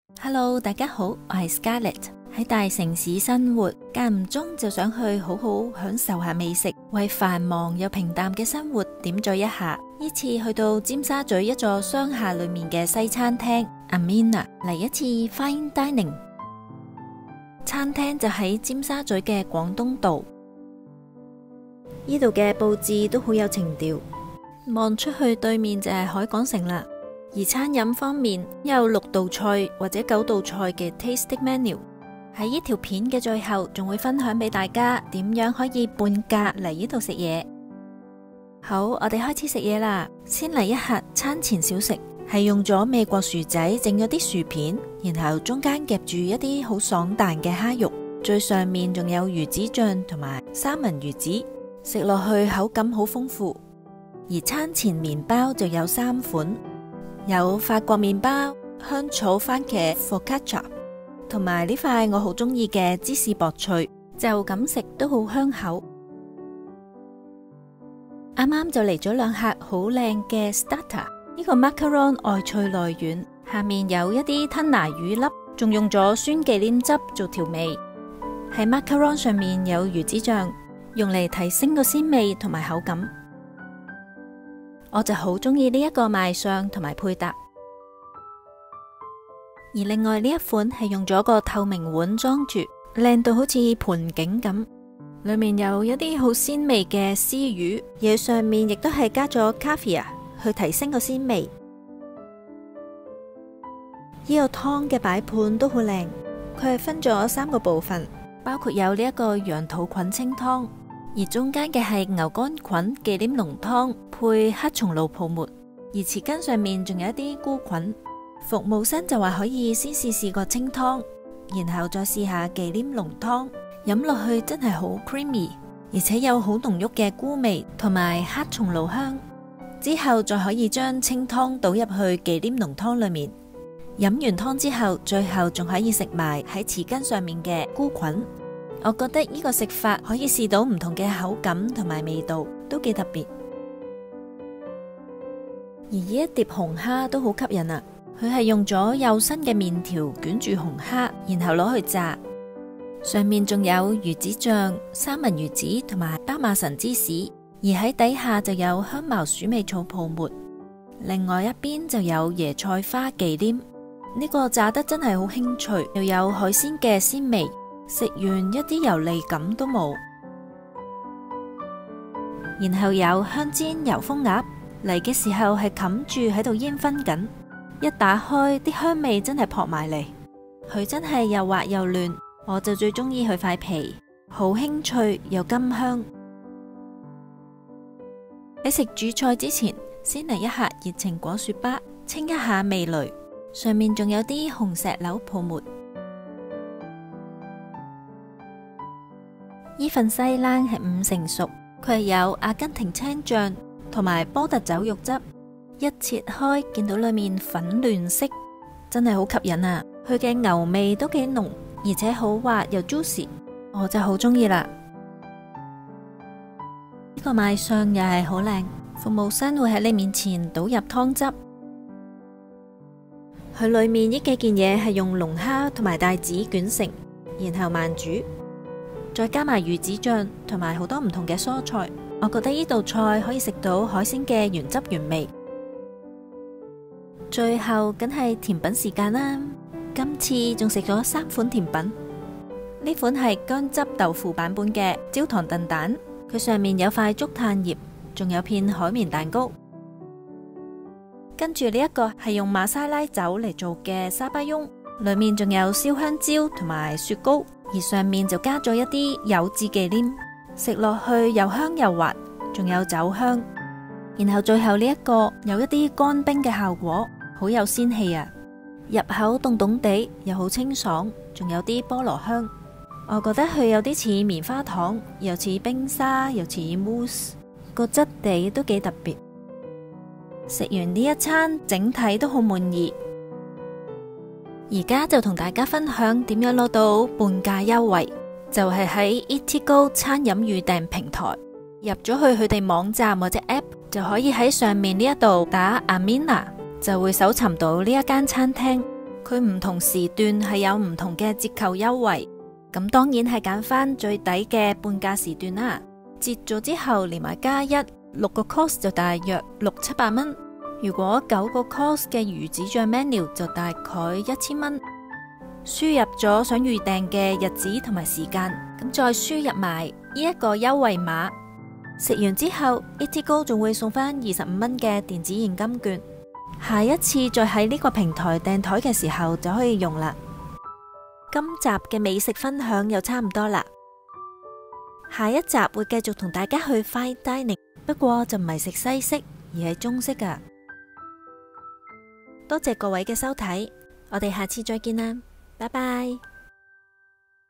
Hello， 大家好，我係 Scarlett。喺大城市生活，間唔中就想去好好享受下美食，為繁忙又平淡嘅生活點綴一下。呢次去到尖沙咀一座商廈裏面嘅西餐廳 Amina 嚟一次 Fine Dining。餐廳就喺尖沙咀嘅廣東道，呢度嘅佈置都好有情調，望出去對面就係海港城啦。而餐飲方面有6道菜或者9道菜嘅 tasting menu。喺呢條片嘅最後仲會分享俾大家點樣可以半價嚟呢度食嘢。好，我哋開始食嘢啦。先嚟一下餐前小食，係用咗美國薯仔整咗啲薯片，然後中間夾住一啲好爽彈嘅蝦肉，最上面仲有魚子醬同埋三文魚子，食落去口感好豐富。而餐前麵包就有3款，有法國麵包、香草番茄 focaccia， 同埋呢塊我好中意嘅芝士薄脆，就咁食都好香口。啱啱就嚟咗2客好靚嘅 starter， 呢個 macaron 外脆內軟，下面有一啲吞拿魚粒，仲用咗酸忌廉汁做調味。喺 macaron 上面有魚子醬，用嚟提升個鮮味同埋口感。我就好中意呢一個賣相同埋配搭。而另外呢一款係用咗個透明碗裝住，靚到好似盆景咁，裏面有一啲好鮮味嘅絲魚，嘢上面亦都係加咗 caviar 去提升個鮮味。呢個湯嘅擺盤都好靚，佢係分咗3個部分，包括有呢一個羊肚菌清湯，而中間嘅係牛肝菌忌廉濃湯配黑松露泡沫，而匙羹上面仲有一啲菇菌。服務生就話可以先試個清湯，然後再試下忌廉濃湯，飲落去真係好 creamy， 而且有好濃郁嘅菇味同埋黑松露香。之後再可以將清湯倒入去忌廉濃湯裏面，飲完湯之後，最後仲可以食埋喺匙羹上面嘅菇菌。我覺得呢個食法可以試到唔同嘅口感同埋味道，都幾特別。而呢一碟紅蝦都好吸引啊！佢係用咗幼身嘅麵條捲住紅蝦，然後攞去炸，上面仲有魚子醬、三文魚子同埋巴馬臣芝士，而喺底下就有香茅鼠尾草泡沫。另外一邊就有椰菜花忌廉，呢個炸得真係好輕脆，又有海鮮嘅鮮味，食完一啲油膩感都冇。然後有香煎油封鴨，嚟嘅時候係冚住喺度煙燻緊。一打開啲香味真係撲埋嚟，佢真係又滑又嫩，我就最中意佢塊皮，好輕脆又甘香。喺食主菜之前，先嚟一下熱情果雪巴，清一下味蕾，上面仲有啲紅石榴泡沫。呢份西冷係5成熟，佢係有阿根廷青醬同埋波特酒肉汁。一切開見到裏面粉嫩色，真係好吸引啊！佢嘅牛味都幾濃，而且好滑又 juicy， 我就好中意啦。呢個賣相又係好靚，服務生會喺你面前倒入湯汁。佢裏面呢幾件嘢係用龍蝦同埋帶子捲成，然後慢煮，再加埋魚子醬同埋好多唔同嘅蔬菜。我覺得呢道菜可以食到海鮮嘅原汁原味。最後梗係甜品時間啦，今次仲食咗3款甜品。呢款係薑汁豆腐版本嘅焦糖燉蛋，佢上面有塊竹炭葉，仲有片海綿蛋糕。跟住呢一個係用馬沙拉酒嚟做嘅沙巴翁，裏面仲有燒香蕉同埋雪糕，而上面就加咗一啲柚子忌廉，食落去又香又滑，仲有酒香。然後最後呢一個有一啲乾冰嘅效果，好有仙氣啊！入口凍凍地，又好清爽，仲有啲菠蘿香。我覺得佢有啲似棉花糖，又似冰沙，又似 mousse， 個質地都幾特別。食完呢一餐，整體都好滿意。而家就同大家分享點樣攞到半價優惠，就係喺 Eatigo 餐飲預訂平台入咗去佢哋網站或者 app，就可以喺上面呢一度打 Amina，就會搜尋到呢一間餐廳。 佢唔同時段係有唔同嘅折扣優惠。咁當然係揀翻最抵嘅半價時段啦。折咗之後連埋加一，6個 course 就大約600-700蚊。如果9個 course 嘅魚子醬 menu 就大概1000蚊。輸入咗想預訂嘅日子同埋時間，咁再輸入埋呢一個優惠碼。食完之後 Eatigo 仲會送翻25蚊嘅電子現金券。下一次再喺呢個平台訂台嘅時候就可以用啦。今集嘅美食分享又差唔多啦，下一集會繼續同大家去 fine dining， 不過就唔係食西式，而係中式㗎。多謝各位嘅收睇，我哋下次再見啦，拜拜。